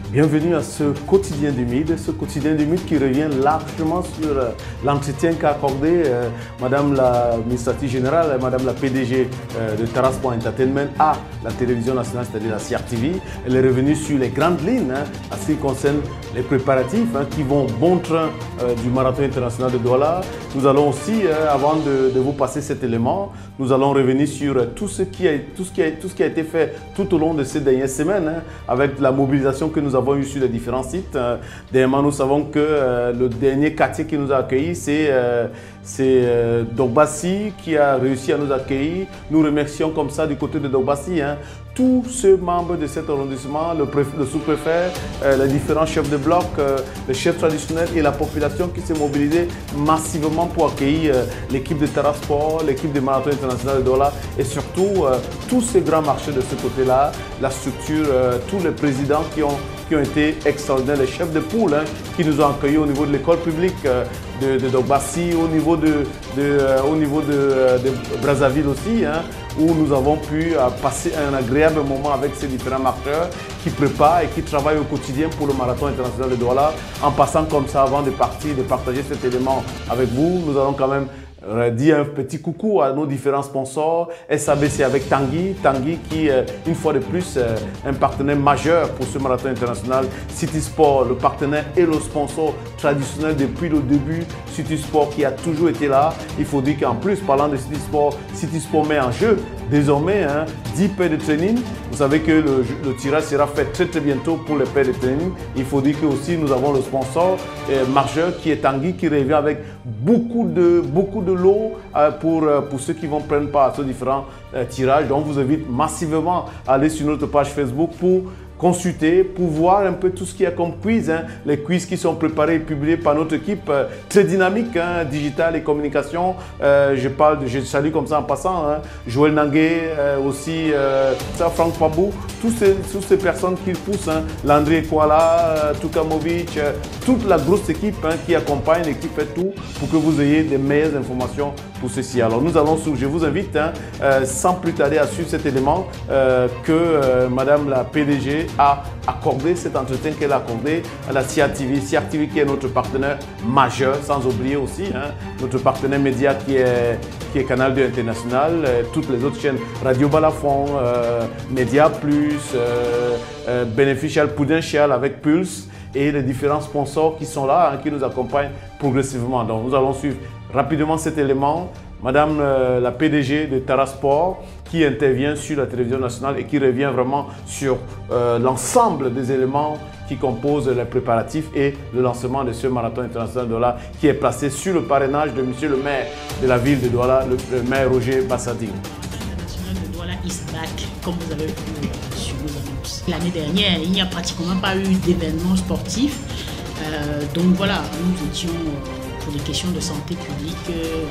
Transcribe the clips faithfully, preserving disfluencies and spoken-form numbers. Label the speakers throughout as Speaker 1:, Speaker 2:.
Speaker 1: Bienvenue à ce quotidien du Midi, ce quotidien du Midi qui revient largement sur euh, l'entretien qu'a accordé euh, Madame la Administrative Générale, Madame la P D G euh, de Tara Sport Entertainment à la télévision nationale, c'est-à-dire la C R T V. Elle est revenue sur les grandes lignes hein, à ce qui concerne les préparatifs hein, qui vont bon train euh, du marathon international de Douala. Nous allons aussi, euh, avant de, de vous passer cet élément, nous allons revenir sur euh, tout, ce qui a, tout, ce qui a, tout ce qui a été fait tout au long de ces dernières semaines hein, avec la mobilisation que nous avons eue sur les différents sites. Euh, dernièrement, nous savons que euh, le dernier quartier qui nous a accueillis, c'est euh, euh, Dogbassi qui a réussi à nous accueillir. Nous remercions comme ça du côté de Dogbassi hein, tous ceux membres de cet arrondissement, le, le sous-préfet, euh, les différents chefs de bloc, euh, les chefs traditionnels et la population qui s'est mobilisée massivement pour accueillir euh, l'équipe de Tara Sport, l'équipe de Marathon International de Douala et surtout euh, tous ces grands marchés de ce côté-là, la structure, euh, tous les présidents qui ont, qui ont été extraordinaires, les chefs de poule hein, qui nous ont accueillis au niveau de l'école publique euh, de, de Dogbassi, au niveau de, de, euh, au niveau de, euh, de Brazzaville aussi, hein, où nous avons pu euh, passer un agréable moment avec ces différents marcheurs qui préparent et qui travaillent au quotidien pour le marathon international de Douala. En passant comme ça, avant de partir, de partager cet élément avec vous, nous allons quand même dire un petit coucou à nos différents sponsors. S A B C avec Tanguy, Tanguy qui, une fois de plus, est un partenaire majeur pour ce marathon international. City Sport, le partenaire et le sponsor traditionnel depuis le début. City Sport qui a toujours été là. Il faut dire qu'en plus, parlant de City Sport, City Sport met en jeu désormais hein, dix paires de training. Vous savez que le, le tirage sera fait très très bientôt pour les paires de training. Il faut dire que aussi nous avons le sponsor euh, majeur qui est Tanguy qui revient avec beaucoup de, beaucoup de lots euh, pour, euh, pour ceux qui vont prendre part à ces différents euh, tirages. Donc, on vous invite massivement à aller sur notre page Facebook pour consulter, pour voir un peu tout ce qu'il y a comme quiz, hein, les quiz qui sont préparés et publiés par notre équipe euh, très dynamique, hein, digital et communication. Euh, je parle, de, je salue comme ça en passant, hein, Joël Nangué, euh, aussi euh, ça, Franck Pabou, tous ces, toutes ces personnes qui poussent, hein, Landry Kwala, euh, Tukamovic, euh, toute la grosse équipe hein, qui accompagne et qui fait tout pour que vous ayez des meilleures informations pour ceci. Alors nous allons, je vous invite, hein, euh, sans plus tarder à suivre cet élément euh, que euh, Madame la P D G a accordé, cet entretien qu'elle a accordé à la C R T V. C R T V qui est notre partenaire majeur, sans oublier aussi hein, notre partenaire média qui est, qui est Canal deux International, euh, toutes les autres chaînes, Radio Balafon, euh, Média Plus, euh, euh, Beneficial Prudential avec Pulse et les différents sponsors qui sont là, hein, qui nous accompagnent progressivement. Donc nous allons suivre rapidement cet élément. Madame euh, la P D G de Tara Sport qui intervient sur la télévision nationale et qui revient vraiment sur euh, l'ensemble des éléments qui composent les préparatifs et le lancement de ce marathon international de Douala qui est placé sur le parrainage de Monsieur le maire de la ville de Douala, le, le maire Roger Bassadi.
Speaker 2: Le marathon international de Douala is back, comme vous avez vu sur nos annonces. L'année dernière, il n'y a pratiquement pas eu d'événements sportifs. Euh, donc voilà, nous étions euh, pour des questions de santé publique euh,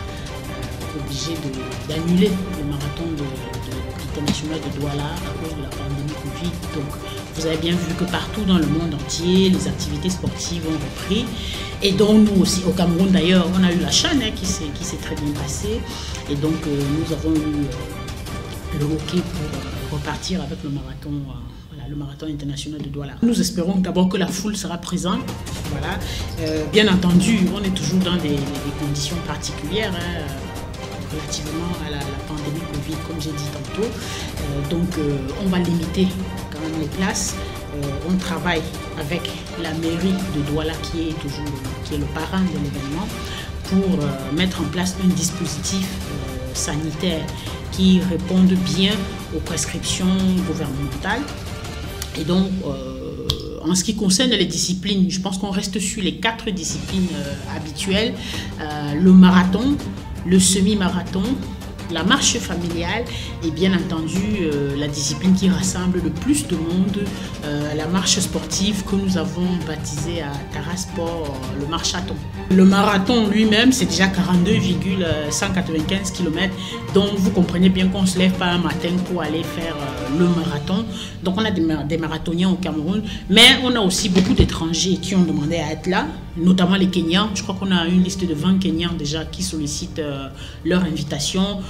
Speaker 2: obligé d'annuler le marathon de, de, international de Douala à cause de la pandémie Covid. Donc, vous avez bien vu que partout dans le monde entier, les activités sportives ont repris. Et donc, nous aussi, au Cameroun d'ailleurs, on a eu la CHAN hein, qui s'est très bien passée. Et donc, euh, nous avons eu euh, le hockey pour euh, repartir avec le marathon. Euh, le marathon international de Douala. Nous espérons d'abord que la foule sera présente. Voilà. Euh, bien entendu, on est toujours dans des, des conditions particulières hein, relativement à la, la pandémie Covid, comme j'ai dit tantôt. Euh, donc, euh, on va limiter quand même les places. Euh, on travaille avec la mairie de Douala, qui est toujours qui est le parrain de l'événement, pour euh, mettre en place un dispositif euh, sanitaire qui réponde bien aux prescriptions gouvernementales. Et donc, euh, en ce qui concerne les disciplines, je pense qu'on reste sur les quatre disciplines euh, habituelles. Euh, le marathon, le semi-marathon, la marche familiale et bien entendu euh, la discipline qui rassemble le plus de monde, euh, la marche sportive que nous avons baptisée à Tara Sport, euh, le marchathon. Le marathon lui-même, c'est déjà quarante-deux virgule cent quatre-vingt-quinze kilomètres, donc vous comprenez bien qu'on ne se lève pas un matin pour aller faire euh, le marathon. Donc on a des, des marathoniens au Cameroun, mais on a aussi beaucoup d'étrangers qui ont demandé à être là, notamment les Kenyans. Je crois qu'on a une liste de vingt Kenyans déjà qui sollicitent euh, leur invitation.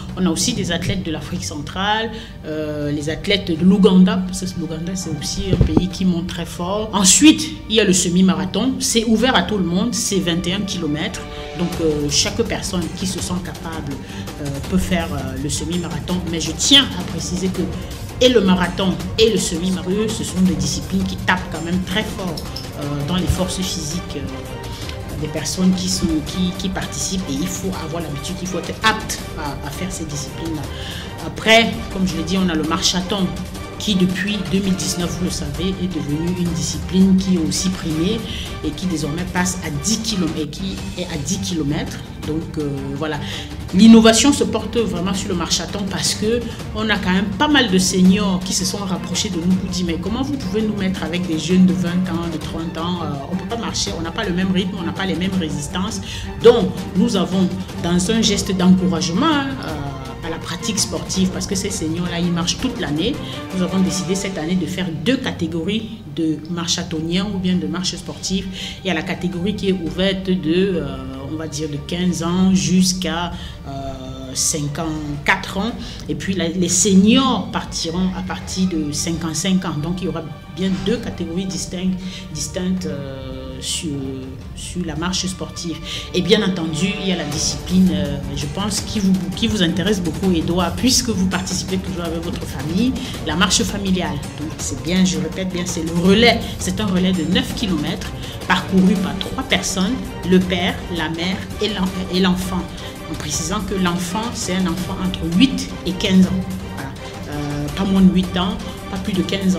Speaker 2: On a aussi des athlètes de l'Afrique centrale, euh, les athlètes de l'Ouganda, parce que l'Ouganda c'est aussi un pays qui monte très fort. Ensuite, il y a le semi-marathon, c'est ouvert à tout le monde, c'est vingt et un kilomètres. Donc euh, chaque personne qui se sent capable euh, peut faire euh, le semi-marathon. Mais je tiens à préciser que et le marathon et le semi-marathon, ce sont des disciplines qui tapent quand même très fort euh, dans les forces physiques euh, des personnes qui, sont, qui, qui participent. Et il faut avoir l'habitude, il faut être apte à, à faire ces disciplines-là. Après, comme je l'ai dit, on a le marchathon qui depuis deux mille dix-neuf, vous le savez, est devenu une discipline qui est aussi primée et qui désormais passe à dix kilomètres, et qui est à dix kilomètres. Donc euh, voilà, l'innovation se porte vraiment sur le marchathon parce que on a quand même pas mal de seniors qui se sont rapprochés de nous pour dire mais comment vous pouvez nous mettre avec des jeunes de vingt ans, de trente ans, euh, on ne peut pas marcher, on n'a pas le même rythme, on n'a pas les mêmes résistances. Donc nous avons dans un geste d'encouragement euh, à la pratique sportive, parce que ces seniors-là, ils marchent toute l'année. Nous avons décidé cette année de faire deux catégories de marchathoniens ou bien de marche sportive. Il y a la catégorie qui est ouverte de, euh, on va dire, de quinze ans jusqu'à euh, cinquante-quatre ans. Et puis la, les seniors partiront à partir de cinquante-cinq ans. Donc il y aura bien deux catégories distinctes, distinctes euh, sur, sur la marche sportive. Et bien entendu, il y a la discipline, euh, je pense, qui vous, qui vous intéresse beaucoup, Edouard, puisque vous participez toujours avec votre famille, la marche familiale. Donc c'est bien, je répète bien, c'est le relais. C'est un relais de neuf kilomètres parcouru par trois personnes, le père, la mère et l'enfant. En précisant que l'enfant, c'est un enfant entre huit et quinze ans. Voilà. Euh, pas moins de huit ans, pas plus de quinze ans.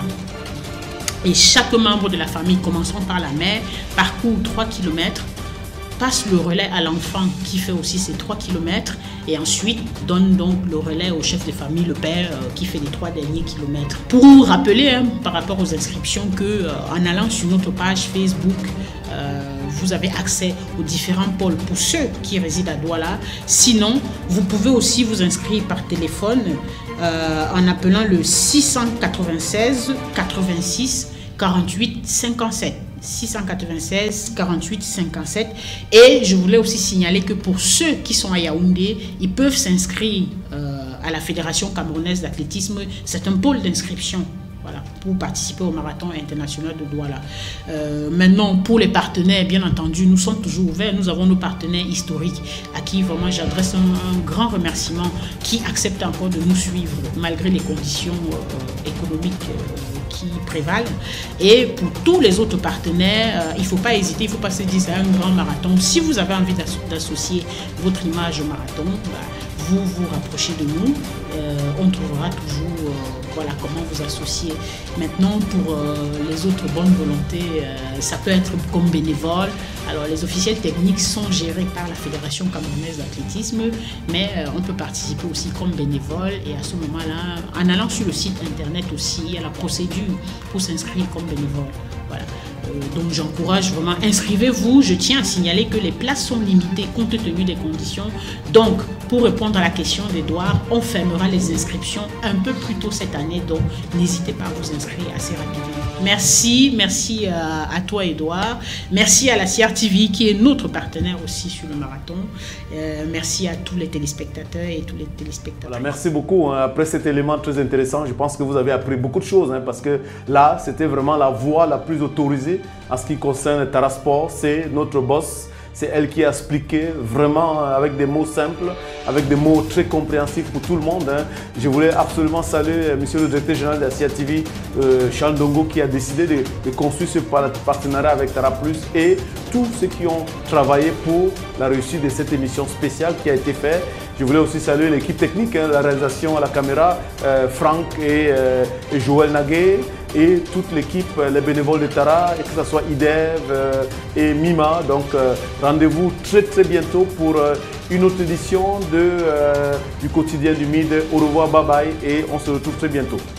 Speaker 2: Et chaque membre de la famille, commençant par la mère, parcourt trois kilomètres, passe le relais à l'enfant qui fait aussi ces trois kilomètres et ensuite donne donc le relais au chef de famille, le père, euh, qui fait les trois derniers kilomètres. Pour rappeler hein, par rapport aux inscriptions que euh, en allant sur notre page Facebook, euh, vous avez accès aux différents pôles pour ceux qui résident à Douala. Sinon, vous pouvez aussi vous inscrire par téléphone euh, en appelant le six cent quatre-vingt-seize quatre-vingt-six quarante-huit cinquante-sept. six cent quatre-vingt-seize quarante-huit cinquante-sept. Et je voulais aussi signaler que pour ceux qui sont à Yaoundé, ils peuvent s'inscrire euh, à la Fédération camerounaise d'athlétisme. C'est un pôle d'inscription. Voilà, pour participer au marathon international de Douala. Euh, maintenant, pour les partenaires, bien entendu, nous sommes toujours ouverts. Nous avons nos partenaires historiques à qui vraiment j'adresse un, un grand remerciement, qui acceptent encore de nous suivre malgré les conditions euh, économiques euh, qui prévalent. Et pour tous les autres partenaires, euh, il ne faut pas hésiter, il ne faut pas se dire c'est un grand marathon. Si vous avez envie d'associer votre image au marathon, bah, vous vous rapprochez de nous. Euh, on trouvera toujours euh, voilà, comment vous associer. Maintenant, pour euh, les autres bonnes volontés, euh, ça peut être comme bénévole. Alors, les officiels techniques sont gérés par la Fédération camerounaise d'athlétisme, mais euh, on peut participer aussi comme bénévole. Et à ce moment-là, en allant sur le site internet aussi, il y a la procédure pour s'inscrire comme bénévole. Voilà. Donc j'encourage vraiment, inscrivez-vous. Je tiens à signaler que les places sont limitées compte tenu des conditions. Donc pour répondre à la question d'Edouard, on fermera les inscriptions un peu plus tôt cette année. Donc n'hésitez pas à vous inscrire assez rapidement. Merci, merci à, à toi Edouard. Merci à la C R T V qui est notre partenaire aussi sur le marathon. Euh, merci à tous les téléspectateurs et tous les téléspectateurs.
Speaker 1: Voilà, merci beaucoup. Après cet élément très intéressant, je pense que vous avez appris beaucoup de choses hein, parce que là, c'était vraiment la voie la plus autorisée en ce qui concerne Tara Sport. C'est notre boss. C'est elle qui a expliqué vraiment avec des mots simples, avec des mots très compréhensifs pour tout le monde. Hein. Je voulais absolument saluer M. le directeur général de la C R T V, euh, Charles Dongo, qui a décidé de, de construire ce partenariat avec Tara Plus et tous ceux qui ont travaillé pour la réussite de cette émission spéciale qui a été faite. Je voulais aussi saluer l'équipe technique, hein, la réalisation à la caméra, euh, Franck et, euh, et Joël Naguet, et toute l'équipe, les bénévoles de Tara, et que ce soit IDEV euh, et Mima. Donc euh, rendez-vous très très bientôt pour euh, une autre édition de, euh, du quotidien du Midi. Au revoir, bye bye, et on se retrouve très bientôt.